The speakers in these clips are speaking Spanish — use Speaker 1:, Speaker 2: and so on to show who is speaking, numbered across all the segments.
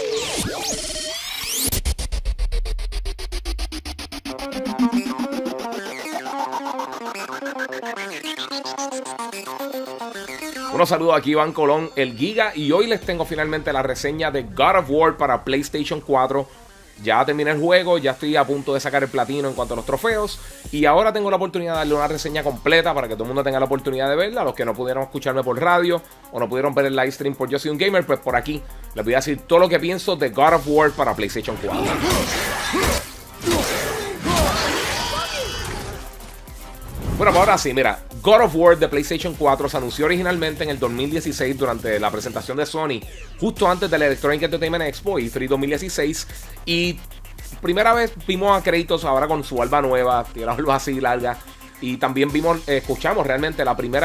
Speaker 1: Unos saludos aquí, Iván Colón, el Giga, y hoy les tengo finalmente la reseña de God of War para PlayStation 4. Ya terminé el juego, ya estoy a punto de sacar el platino en cuanto a los trofeos, y ahora tengo la oportunidad de darle una reseña completa para que todo el mundo tenga la oportunidad de verla. Los que no pudieron escucharme por radio o no pudieron ver el live stream por Yo Soy Un Gamer, pues por aquí les voy a decir todo lo que pienso de God of War para PlayStation 4. Bueno, pues ahora sí, mira, God of War de PlayStation 4 se anunció originalmente en el 2016 durante la presentación de Sony, justo antes del Electronic Entertainment Expo E3 2016, y primera vez vimos a Kratos ahora con su barba nueva, tiene la barba así larga, y también escuchamos realmente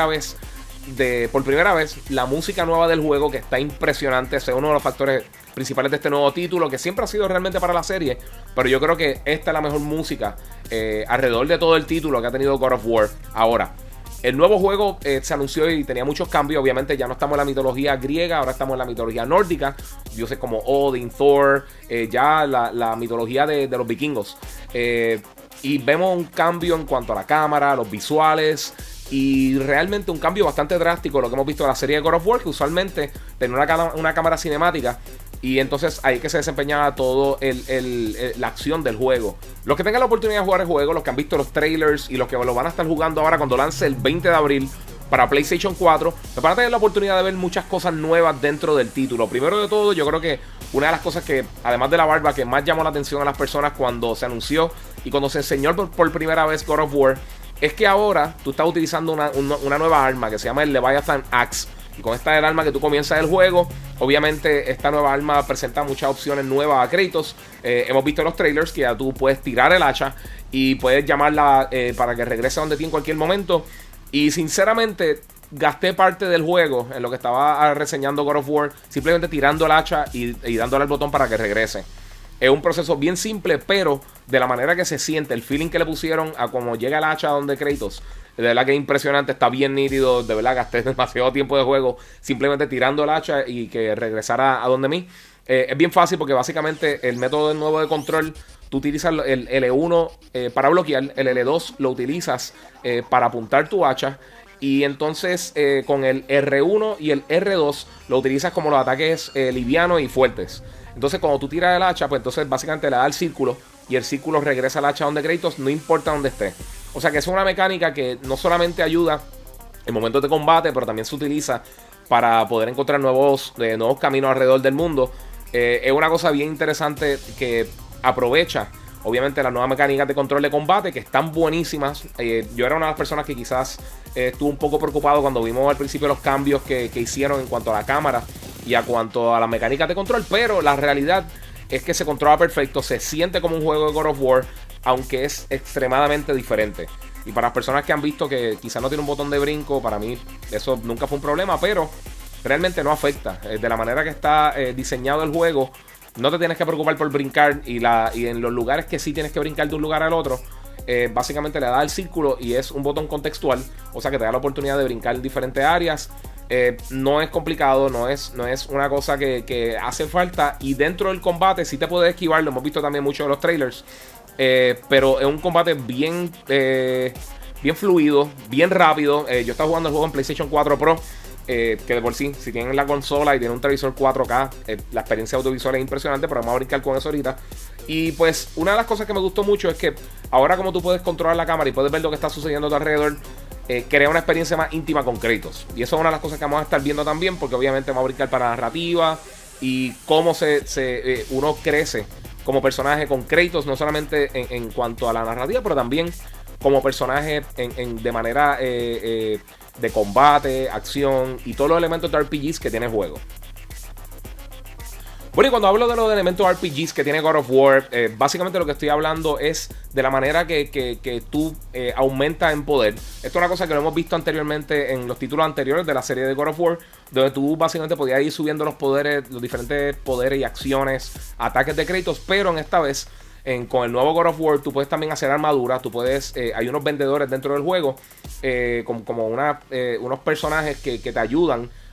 Speaker 1: por primera vez la música nueva del juego, que está impresionante. Ese es uno de los factores principales de este nuevo título, que siempre ha sido realmente para la serie, pero yo creo que esta es la mejor música alrededor de todo el título que ha tenido God of War. Ahora, el nuevo juego se anunció y tenía muchos cambios. Obviamente ya no estamos en la mitología griega, ahora estamos en la mitología nórdica, dioses como Odin, Thor, ya la mitología de los vikingos, y vemos un cambio en cuanto a la cámara, los visuales, y realmente un cambio bastante drástico de lo que hemos visto en la serie de God of War, que usualmente tenía una cámara cinemática, y entonces ahí que se desempeñaba todo la acción del juego. Los que tengan la oportunidad de jugar el juego, los que han visto los trailers y los que lo van a estar jugando ahora cuando lance el 20 de abril para PlayStation 4, me van a tener la oportunidad de ver muchas cosas nuevas dentro del título. Primero de todo, yo creo que una de las cosas que, además de la barba, que más llamó la atención a las personas cuando se anunció y cuando se enseñó por primera vez God of War, es que ahora tú estás utilizando una nueva arma que se llama el Leviathan Axe. Y con esta es el arma que tú comienzas el juego. Obviamente esta nueva arma presenta muchas opciones nuevas a Kratos. Hemos visto en los trailers que ya tú puedes tirar el hacha y puedes llamarla para que regrese a donde ti en cualquier momento. Y sinceramente gasté parte del juego en lo que estaba reseñando God of War simplemente tirando el hacha y dándole al botón para que regrese. Es un proceso bien simple, pero de la manera que se siente, el feeling que le pusieron a cómo llega el hacha donde Kratos, de verdad que es impresionante, está bien nítido. De verdad gasté demasiado tiempo de juego simplemente tirando el hacha y que regresara a donde mí. Es bien fácil porque básicamente el método nuevo de control, tú utilizas el L1 para bloquear, el L2 lo utilizas para apuntar tu hacha, y entonces con el R1 y el R2 lo utilizas como los ataques livianos y fuertes. Entonces cuando tú tiras el hacha, pues entonces básicamente le da el círculo y el círculo regresa al hacha donde Kratos, no importa dónde esté. O sea que es una mecánica que no solamente ayuda en momentos de combate, pero también se utiliza para poder encontrar nuevos caminos alrededor del mundo. Es una cosa bien interesante que aprovecha obviamente las nuevas mecánicas de control de combate, que están buenísimas. Yo era una de las personas que quizás estuvo un poco preocupado cuando vimos al principio los cambios que hicieron en cuanto a la cámara y a cuanto a las mecánicas de control, pero la realidad es que se controla perfecto, se siente como un juego de God of War, aunque es extremadamente diferente. Y para las personas que han visto que quizás no tiene un botón de brinco, para mí eso nunca fue un problema, pero realmente no afecta. De la manera que está diseñado el juego, no te tienes que preocupar por brincar, y en los lugares que sí tienes que brincar de un lugar al otro, básicamente le da el círculo y es un botón contextual, o sea que te da la oportunidad de brincar en diferentes áreas. No es complicado, no es una cosa que hace falta, y dentro del combate sí te puedes esquivar, lo hemos visto también mucho en los trailers, pero es un combate bien fluido, bien rápido. Yo estaba jugando el juego en PlayStation 4 Pro, que de por sí, si tienen la consola y tienen un televisor 4K, la experiencia audiovisual es impresionante, pero vamos a brincar con eso ahorita. Y pues una de las cosas que me gustó mucho es que ahora, como tú puedes controlar la cámara y puedes ver lo que está sucediendo a tu alrededor, crea una experiencia más íntima con Kratos. Y eso es una de las cosas que vamos a estar viendo también, porque obviamente vamos a brincar para la narrativa y cómo uno crece como personaje con Kratos, no solamente en cuanto a la narrativa, pero también como personaje de manera de combate, acción y todos los elementos de RPGs que tiene el juego. Bueno, y cuando hablo de los elementos RPGs que tiene God of War, básicamente lo que estoy hablando es de la manera que tú aumentas en poder. Esto es una cosa que lo hemos visto anteriormente en los títulos anteriores de la serie de God of War, donde tú básicamente podías ir subiendo los poderes, los diferentes poderes y acciones, ataques de Kratos, pero en esta vez, con el nuevo God of War, tú puedes también hacer armaduras. Tú puedes, hay unos vendedores dentro del juego, como unos personajes que te ayudan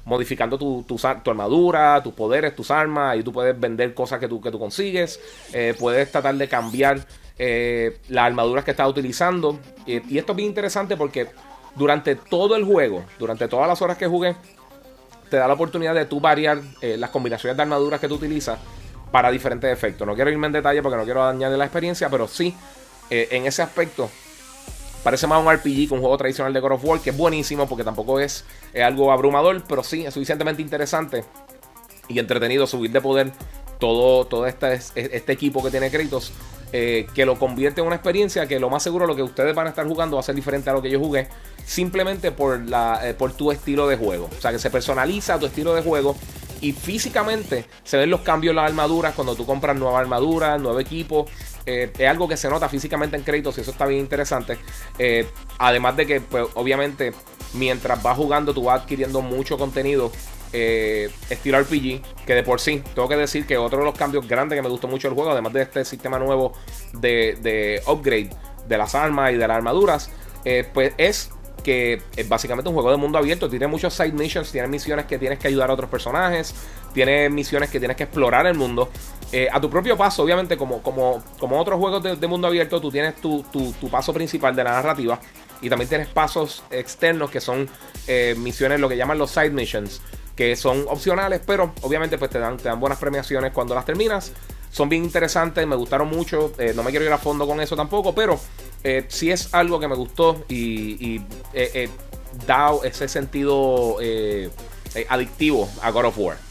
Speaker 1: modificando tu armadura, tus poderes, tus armas, y tú puedes vender cosas que tú consigues. Puedes tratar de cambiar las armaduras que estás utilizando. Y esto es bien interesante porque durante todo el juego, durante todas las horas que jugué, te da la oportunidad de tú variar las combinaciones de armaduras que tú utilizas para diferentes efectos. No quiero irme en detalle porque no quiero dañar la experiencia, pero sí, en ese aspecto parece más un RPG que un juego tradicional de God of War, que es buenísimo porque tampoco es algo abrumador, pero sí es suficientemente interesante y entretenido subir de poder todo este equipo que tiene Kratos, que lo convierte en una experiencia que lo más seguro lo que ustedes van a estar jugando va a ser diferente a lo que yo jugué, simplemente por tu estilo de juego. O sea, que se personaliza tu estilo de juego y físicamente se ven los cambios en las armaduras cuando tú compras nueva armadura, nuevo equipo. Es algo que se nota físicamente en Kratos y eso está bien interesante. Además de que, pues, obviamente, mientras vas jugando, tú vas adquiriendo mucho contenido estilo RPG, que de por sí, tengo que decir que otro de los cambios grandes que me gustó mucho del juego, además de este sistema nuevo de upgrade de las armas y de las armaduras, pues es que es básicamente un juego de mundo abierto. Tiene muchos side missions, tiene misiones que tienes que ayudar a otros personajes, tiene misiones que tienes que explorar el mundo a tu propio paso. Obviamente, como otros juegos de mundo abierto, tú tienes tu paso principal de la narrativa y también tienes pasos externos que son misiones, lo que llaman los side missions, que son opcionales, pero obviamente pues te dan buenas premiaciones cuando las terminas. Son bien interesantes, me gustaron mucho. No me quiero ir a fondo con eso tampoco, pero sí es algo que me gustó y da ese sentido adictivo a God of War.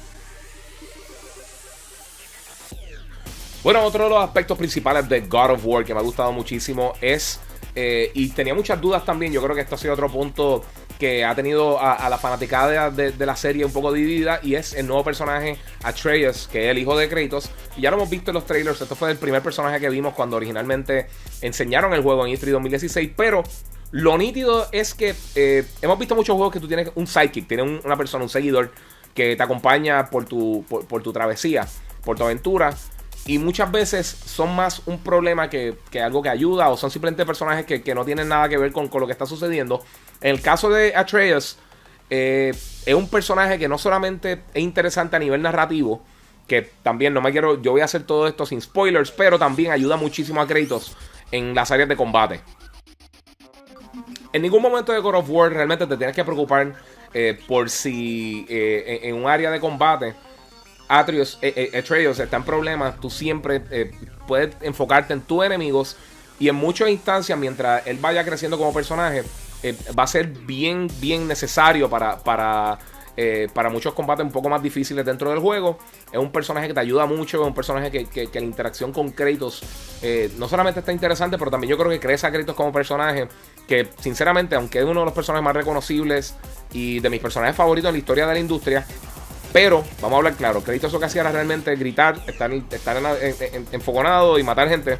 Speaker 1: Bueno, otro de los aspectos principales de God of War que me ha gustado muchísimo es, y tenía muchas dudas también, yo creo que esto ha sido otro punto que ha tenido a la fanaticada de la serie un poco dividida, y es el nuevo personaje Atreus, que es el hijo de Kratos. Y ya lo hemos visto en los trailers. Esto fue el primer personaje que vimos cuando originalmente enseñaron el juego en E3 2016, pero lo nítido es que hemos visto muchos juegos que tú tienes un sidekick, tienes una persona, un seguidor que te acompaña por tu travesía, por tu aventura. Y muchas veces son más un problema que algo que ayuda, o son simplemente personajes que no tienen nada que ver con lo que está sucediendo. En el caso de Atreus, es un personaje que no solamente es interesante a nivel narrativo, que también yo voy a hacer todo esto sin spoilers, pero también ayuda muchísimo a Kratos en las áreas de combate. En ningún momento de God of War realmente te tienes que preocupar por si en un área de combate Atreus está en problemas. Tú siempre puedes enfocarte en tus enemigos, y en muchas instancias, mientras él vaya creciendo como personaje, va a ser bien necesario para muchos combates un poco más difíciles dentro del juego. Es un personaje que te ayuda mucho, es un personaje que la interacción con Kratos no solamente está interesante, pero también yo creo que crece a Kratos como personaje, que sinceramente, aunque es uno de los personajes más reconocibles y de mis personajes favoritos en la historia de la industria, pero vamos a hablar claro, Kratos lo que hacía era realmente gritar, estar enfogonado y matar gente,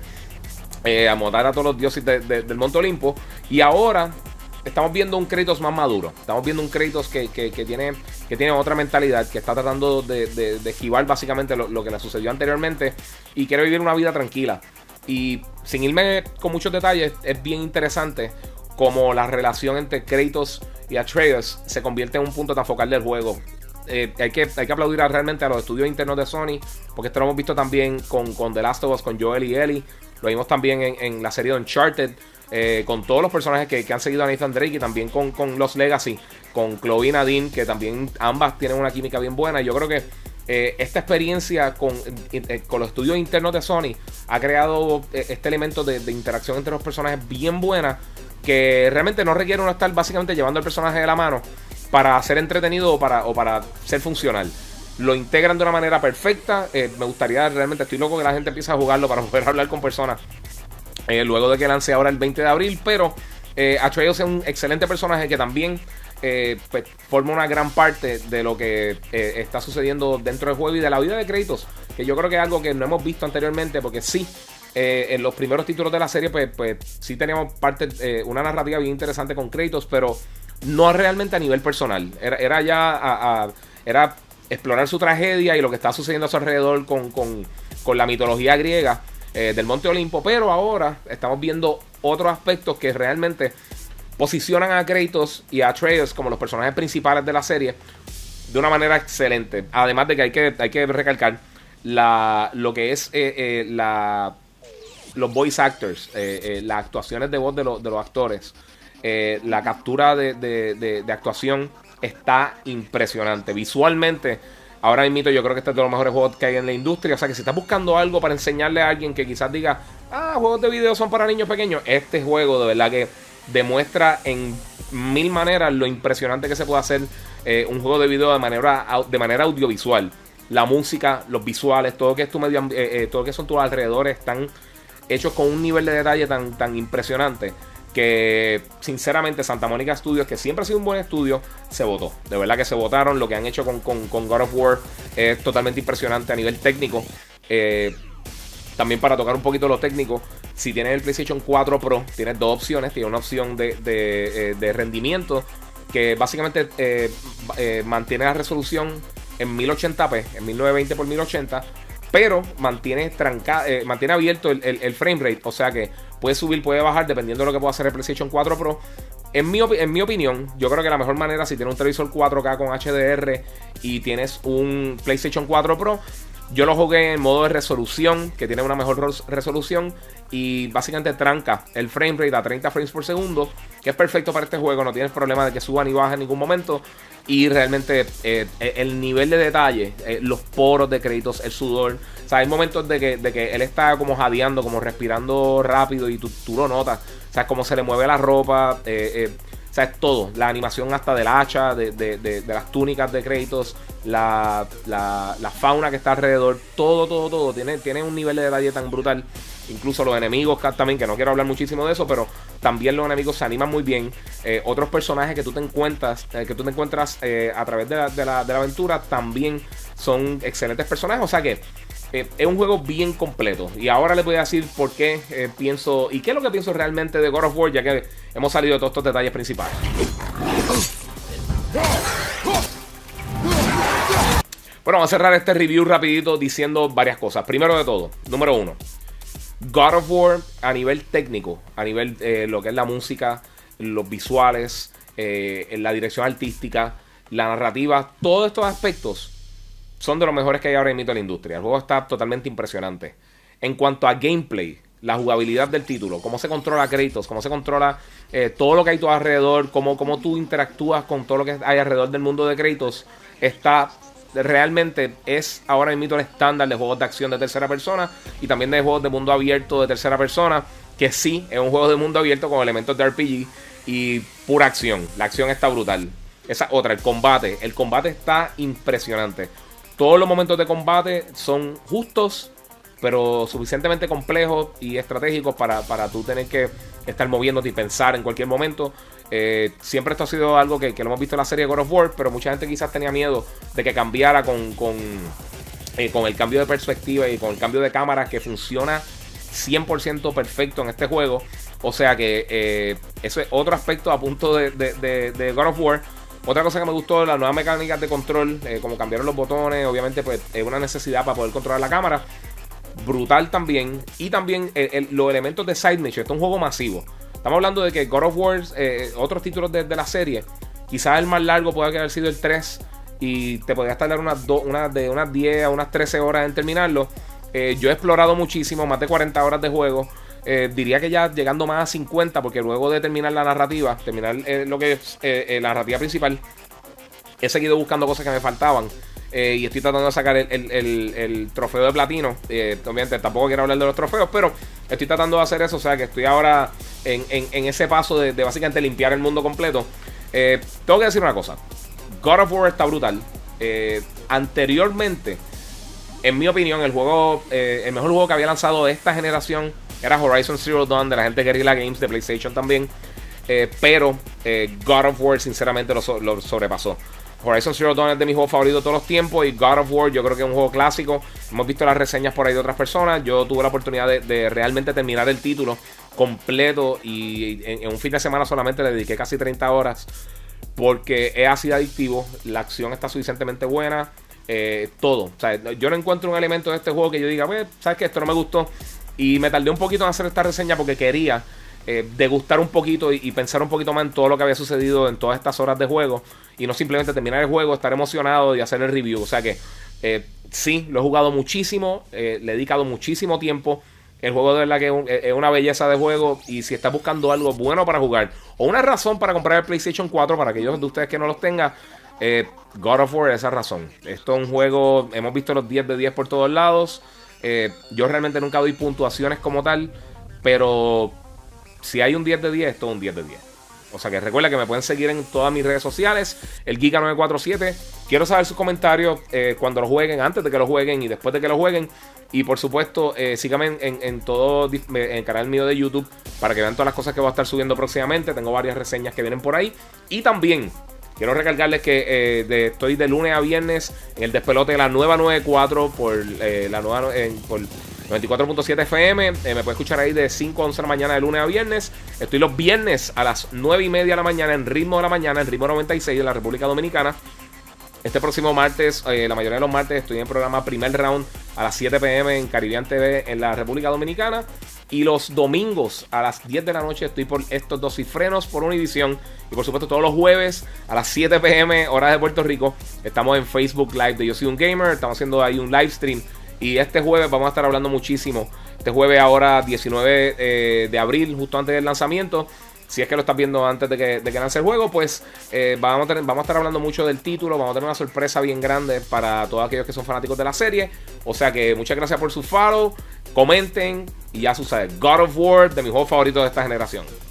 Speaker 1: a matar a todos los dioses del Monte Olimpo. Y ahora estamos viendo un Kratos más maduro. Estamos viendo un Kratos que tiene otra mentalidad, que está tratando de esquivar básicamente lo que le sucedió anteriormente y quiere vivir una vida tranquila. Y sin irme con muchos detalles, es bien interesante como la relación entre Kratos y Atreus se convierte en un punto tan focal del juego. Hay que aplaudir realmente a los estudios internos de Sony, porque esto lo hemos visto también con The Last of Us, con Joel y Ellie. Lo vimos también en la serie de Uncharted, con todos los personajes que han seguido a Nathan Drake, y también con Lost Legacy, con Chloe y Nadine, que también ambas tienen una química bien buena. Y yo creo que esta experiencia con los estudios internos de Sony ha creado este elemento de interacción entre los personajes bien buena, que realmente no requiere uno estar básicamente llevando el personaje de la mano para ser entretenido o para ser funcional. Lo integran de una manera perfecta. Me gustaría realmente, estoy loco que la gente empiece a jugarlo para poder hablar con personas luego de que lance ahora el 20 de abril. Pero Atreus es un excelente personaje que también pues, forma una gran parte de lo que está sucediendo dentro del juego y de la vida de Kratos, que yo creo que es algo que no hemos visto anteriormente, porque sí, en los primeros títulos de la serie pues sí teníamos una narrativa bien interesante con Kratos, pero no realmente a nivel personal. Era explorar su tragedia y lo que está sucediendo a su alrededor con la mitología griega del Monte Olimpo. Pero ahora estamos viendo otros aspectos que realmente posicionan a Kratos y a Atreus como los personajes principales de la serie de una manera excelente. Además de que hay que recalcar lo que es los voice actors, las actuaciones de voz de los actores. La captura de actuación está impresionante. Visualmente, ahora mismo yo creo que este es de los mejores juegos que hay en la industria. O sea que si estás buscando algo para enseñarle a alguien que quizás diga, juegos de video son para niños pequeños, este juego de verdad que demuestra en mil maneras lo impresionante que se puede hacer un juego de video de manera audiovisual. La música, los visuales, todo que es todo que son tus alrededores están hechos con un nivel de detalle tan impresionante que sinceramente Santa Mónica Studios, que siempre ha sido un buen estudio, se votó. De verdad que se votaron. Lo que han hecho con God of War es totalmente impresionante a nivel técnico. También para tocar un poquito lo técnico, si tienes el PlayStation 4 Pro, tienes dos opciones. Tienes una opción de rendimiento que básicamente mantiene la resolución en 1080p, en 1920x1080, pero mantiene abierto el frame rate. O sea que puede subir, puede bajar dependiendo de lo que pueda hacer el PlayStation 4 Pro. En mi opinión, yo creo que la mejor manera, si tienes un televisor 4K con HDR y tienes un PlayStation 4 Pro, yo lo jugué en modo de resolución, que tiene una mejor resolución, y básicamente tranca el frame rate a 30 frames por segundo, que es perfecto para este juego. No tienes problema de que suba ni baja en ningún momento. Y realmente el nivel de detalle, los poros de Kratos, el sudor. O sea, hay momentos de que él está como jadeando, como respirando rápido, y tú lo notas. O sea, como se le mueve la ropa. O sea, es todo. La animación hasta del hacha, de las túnicas de Kratos, la fauna que está alrededor. Todo. Tiene un nivel de detalle tan brutal. Incluso los enemigos también, que no quiero hablar muchísimo de eso, pero también los enemigos se animan muy bien. Otros personajes que tú te encuentras a través de la aventura también son excelentes personajes. O sea que es un juego bien completo. Y ahora les voy a decir por qué pienso y qué es lo que pienso realmente de God of War, ya que hemos salido de todos estos detalles principales. Bueno, vamos a cerrar este review rapidito diciendo varias cosas. Primero de todo, número 1, God of War a nivel técnico, a nivel lo que es la música, los visuales, la dirección artística, la narrativa, todos estos aspectos son de los mejores que hay ahora mismo en la industria. El juego está totalmente impresionante. En cuanto a gameplay, la jugabilidad del título, cómo se controla Kratos, cómo se controla todo lo que hay todo alrededor, cómo tú interactúas con todo lo que hay alrededor del mundo de Kratos, realmente es ahora mismo el estándar de juegos de acción de tercera persona y también de juegos de mundo abierto de tercera persona, que sí, es un juego de mundo abierto con elementos de RPG y pura acción. La acción está brutal. Esa otra, el combate está impresionante. Todos los momentos de combate son justos, pero suficientemente complejos y estratégicos para tú tener que estar moviéndote y pensar en cualquier momento. Siempre esto ha sido algo que lo hemos visto en la serie God of War, pero mucha gente quizás tenía miedo de que cambiara con el cambio de perspectiva y con el cambio de cámara, que funciona 100% perfecto en este juego. O sea que eso es otro aspecto a punto de God of War. Otra cosa que me gustó, las nuevas mecánicas de control, como cambiaron los botones, obviamente pues es una necesidad para poder controlar la cámara. Brutal también. Y también los elementos de side mission. Esto es un juego masivo. Estamos hablando de que God of War, otros títulos de la serie, quizás el más largo puede haber sido el 3 y te podrías tardar de unas 10 a unas 13 horas en terminarlo. Yo he explorado muchísimo, más de 40 horas de juego. Diría que ya llegando más a 50, porque luego de terminar la narrativa, lo que es la narrativa principal, he seguido buscando cosas que me faltaban. Y estoy tratando de sacar el trofeo de platino. Obviamente tampoco quiero hablar de los trofeos, pero estoy tratando de hacer eso. O sea que estoy ahora en ese paso de básicamente limpiar el mundo completo. Tengo que decir una cosa. God of War está brutal. Anteriormente, en mi opinión, el mejor juego que había lanzado de esta generación era Horizon Zero Dawn, de la gente de Guerrilla Games, de PlayStation también. Pero God of War sinceramente lo sobrepasó. Horizon Zero Dawn es de mis juegos favoritos de todos los tiempos, y God of War yo creo que es un juego clásico. Hemos visto las reseñas por ahí de otras personas. Yo tuve la oportunidad de realmente terminar el título completo, y en un fin de semana solamente le dediqué casi 30 horas, porque es así de adictivo. La acción está suficientemente buena, todo. O sea, yo no encuentro un elemento de este juego que yo diga, ¿sabes qué? Esto no me gustó. Y me tardé un poquito en hacer esta reseña porque quería degustar un poquito y pensar un poquito más en todo lo que había sucedido en todas estas horas de juego. Y no simplemente terminar el juego, estar emocionado y hacer el review. O sea que sí, lo he jugado muchísimo, le he dedicado muchísimo tiempo. El juego de verdad que es una belleza de juego. Y si estás buscando algo bueno para jugar o una razón para comprar el PlayStation 4, para aquellos de ustedes que no los tengan, God of War es esa razón. Esto es un juego, hemos visto los 10 de 10 por todos lados. Yo realmente nunca doy puntuaciones como tal, pero si hay un 10 de 10, esto es un 10 de 10. O sea que recuerda que me pueden seguir en todas mis redes sociales, el Giga947. Quiero saber sus comentarios cuando lo jueguen, antes de que lo jueguen y después de que lo jueguen. Y por supuesto, síganme en todo el canal mío de YouTube para que vean todas las cosas que voy a estar subiendo próximamente. Tengo varias reseñas que vienen por ahí. Y también quiero recargarles que estoy de lunes a viernes en el despelote de la nueva 94 por la nueva por 94.7 FM. Me puede escuchar ahí de 5 a 11 de la mañana de lunes a viernes. Estoy los viernes a las 9:30 de la mañana en Ritmo de la Mañana, en Ritmo 96 de la República Dominicana. Este próximo martes, la mayoría de los martes, estoy en el programa Primer Round a las 7 p.m. en Caribbean TV en la República Dominicana. Y los domingos a las 10 de la noche estoy por Estos Dos Cifrenos por Univision. Y por supuesto todos los jueves a las 7 p.m. hora de Puerto Rico estamos en Facebook Live de Yo Soy Un Gamer. Estamos haciendo ahí un live stream. Y este jueves vamos a estar hablando muchísimo. Este jueves ahora 19 de abril, justo antes del lanzamiento. Si es que lo estás viendo antes de que lance el juego, pues vamos a estar hablando mucho del título. Vamos a tener una sorpresa bien grande para todos aquellos que son fanáticos de la serie. O sea que muchas gracias por su follow. Comenten y ya sucede. God of War, de mis juegos favoritos de esta generación.